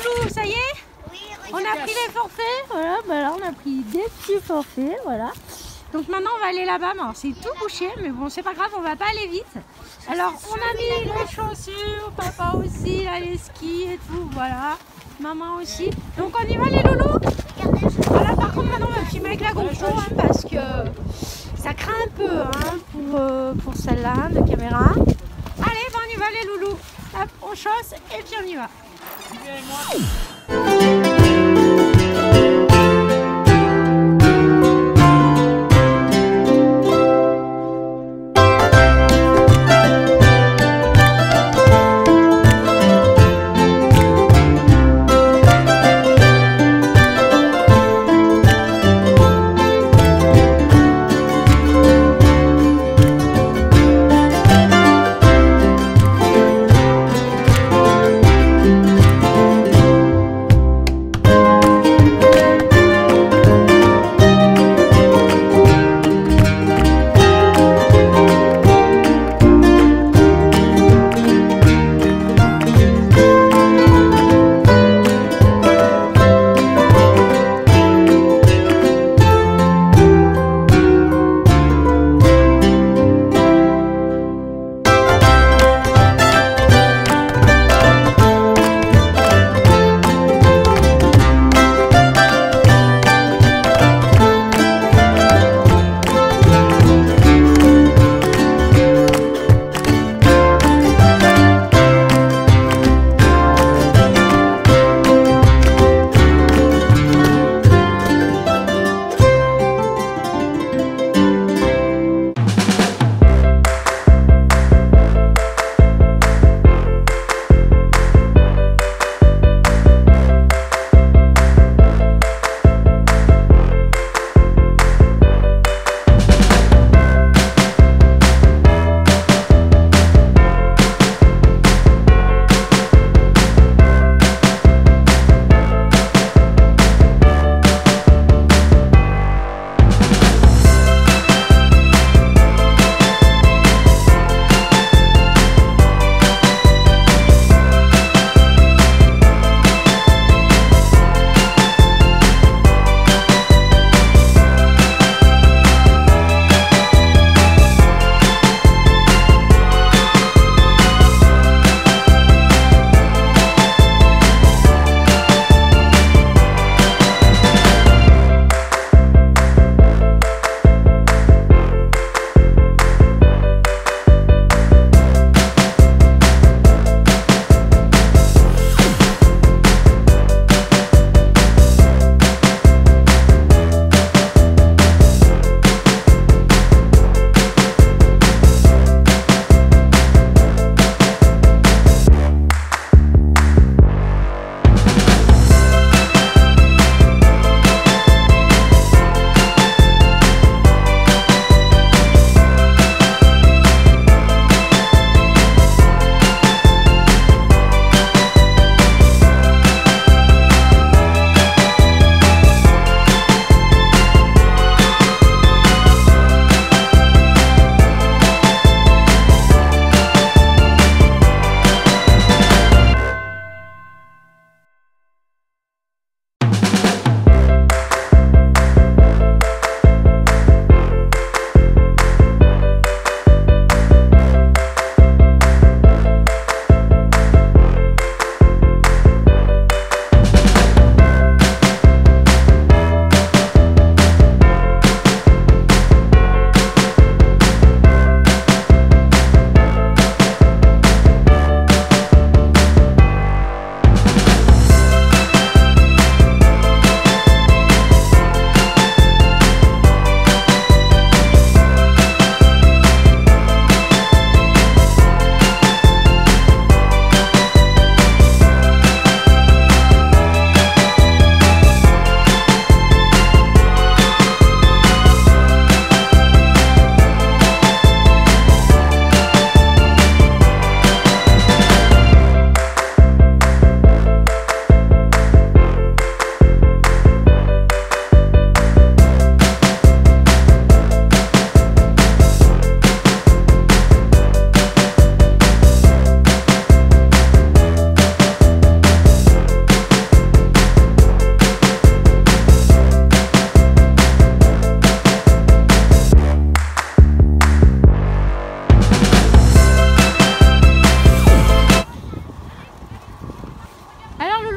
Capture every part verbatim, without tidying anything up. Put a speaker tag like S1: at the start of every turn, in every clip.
S1: loulous, ça y est?
S2: Oui,
S1: On a pris les forfaits, voilà, bah là on a pris des petits forfaits, voilà. Donc maintenant on va aller là-bas, c'est tout bouché, mais bon c'est pas grave, on va pas aller vite. Alors on a mis les chaussures, papa aussi, là, les skis et tout, voilà. Maman aussi. Donc on y va les loulous? Voilà, par contre maintenant on va filmer avec la GoPro hein, parce que ça craint un peu hein, pour, euh, pour celle-là de caméra. Allez, ben on y va les loulous. Hop, on chausse et puis on y va.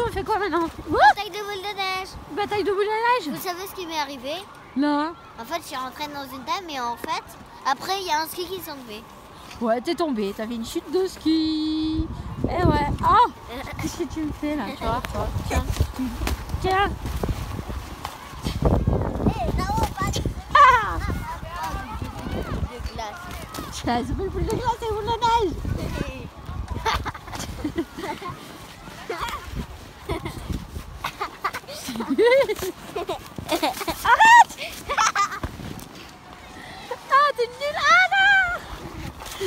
S1: on fait quoi maintenant?
S2: Bataille de boules de neige.
S1: Bataille de boules de neige?
S2: Vous savez ce qui m'est arrivé?
S1: Non.
S2: En fait, je suis rentrée dans une dame et en fait, après, il y a un ski qui s'est enlevé.
S1: Ouais, t'es tombée, t'as fait une chute de ski. Eh ouais. Oh, qu'est-ce que tu me fais là? Tu vois, toi. Tiens. Tiens. Ah,
S2: De glace.
S1: tiens, c'est pas une boule de glace, c'est une boule de neige. Arrête. Ah, t'es nulle. Ah non.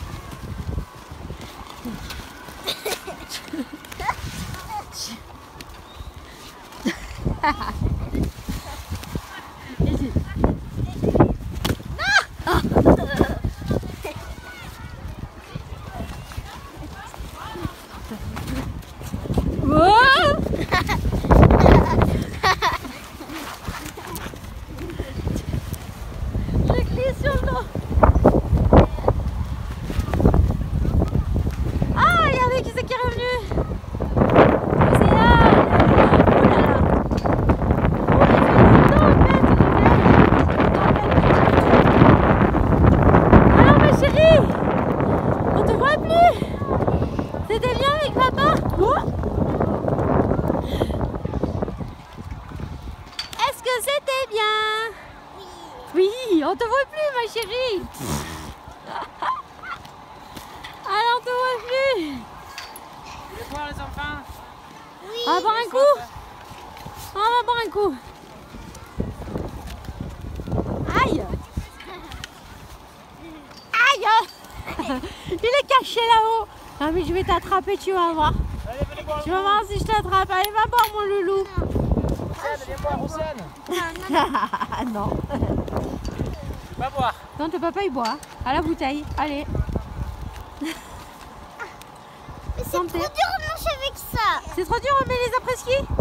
S1: J'ai glissé sur le dos. Ah, regardez qui c'est qui est revenu. C'est là. Oh là là. Oh, il fait une tempête, le alors ma chérie, on te voit plus. C'était bien avec papa? Oh. Est-ce que c'était bien? Oui. Oui, on te voit plus ma chérie. Alors on te voit plus.
S3: Vous voulez boire les enfants?
S2: Oui.
S1: On va boire un coup. On va boire un coup. Aïe. Aïe. Il est caché là-haut. Non mais je vais t'attraper, tu vas voir.
S3: Allez, venez boire.
S1: Tu vas voir si je t'attrape. Allez, va boire mon loulou.
S3: Océane, viens boire, Océane.
S1: Non.
S3: Va boire.
S1: Non, ton papa il boit. À la bouteille. Allez.
S2: Mais c'est trop dur de marcher avec ça.
S1: C'est trop dur, mais les après-ski.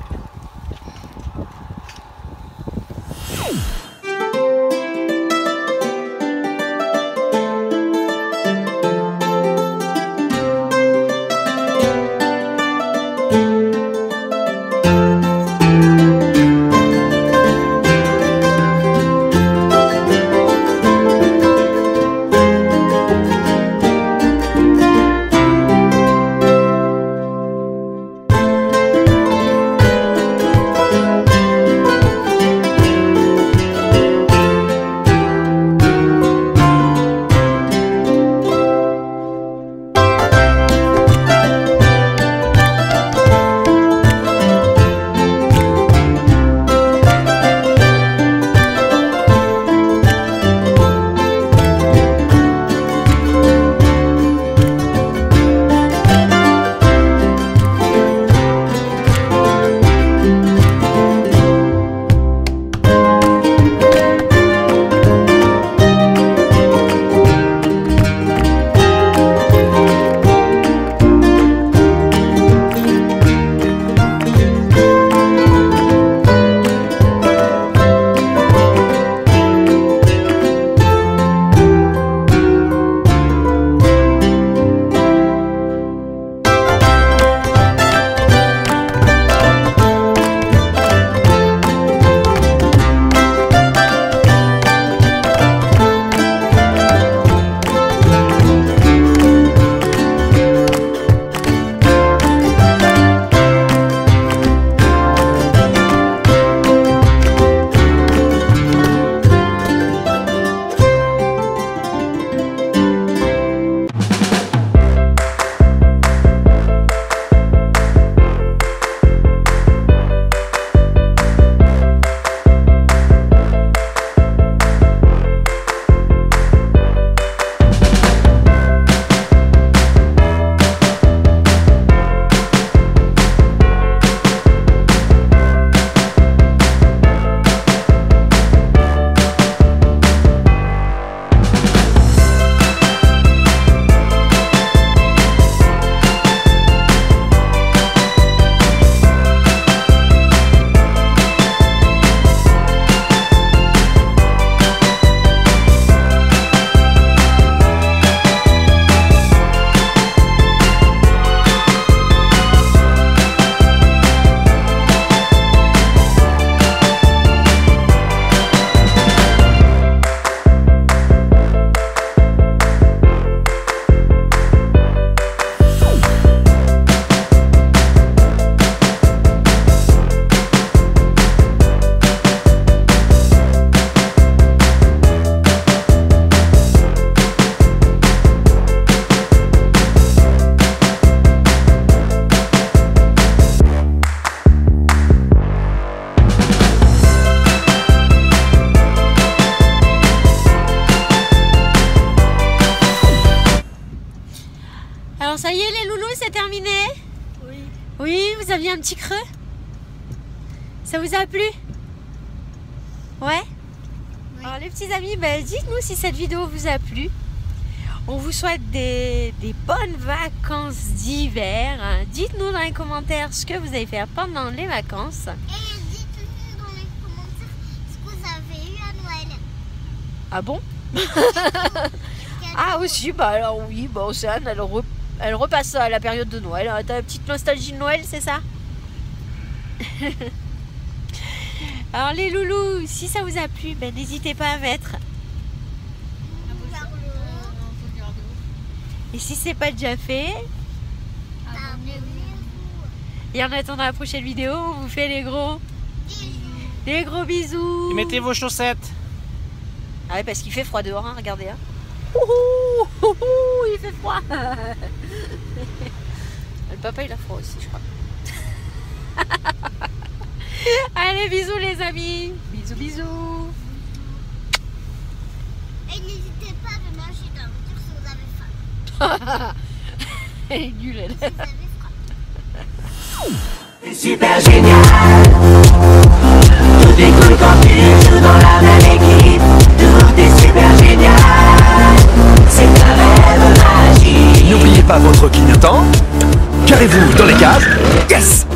S1: un petit creux? Ça vous a plu? Ouais? Oui. Alors les petits amis, bah, dites-nous si cette vidéo vous a plu. On vous souhaite des, des bonnes vacances d'hiver. Dites-nous dans les commentaires ce que vous allez faire pendant les vacances.
S2: Et dites-nous dans les commentaires ce que vous avez eu à Noël.
S1: Ah bon? Ah aussi, bah alors oui, bah Océane, elle, re, elle repasse à la période de Noël. T'as une petite nostalgie de Noël, c'est ça? Alors les loulous, si ça vous a plu, ben, n'hésitez pas à mettre. Et si c'est pas déjà fait, et en attendant la prochaine vidéo, on vous fait les gros des gros bisous.
S3: Et mettez vos chaussettes.
S1: Ah ouais, parce qu'il fait froid dehors, hein, regardez. Hein. Ouhou, ouhou, il fait froid. Le papa il a froid aussi, je crois. Allez, bisous les amis. Bisous, bisous.
S2: Et n'hésitez pas à me lâcher dans la voiture si vous avez faim.
S1: Elle est nulle, elle.
S2: Si vous avez faim.
S4: C'est super génial. Tout est cool quand tu joues dans la même équipe. Tout est super génial. C'est un rêve magique.
S5: N'oubliez pas votre clignotant. Carrez-vous dans les cages. Yes!